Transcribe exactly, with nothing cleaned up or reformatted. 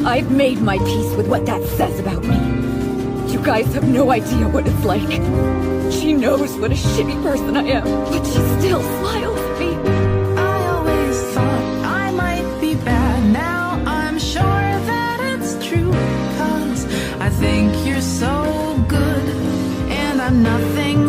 I've made my peace with what that says about me. You guys have no idea what it's like. She knows what a shitty person I am, but she still smiles at me. I always thought I might be bad. Now I'm sure that it's true, 'cause I think you're so good, and I'm nothing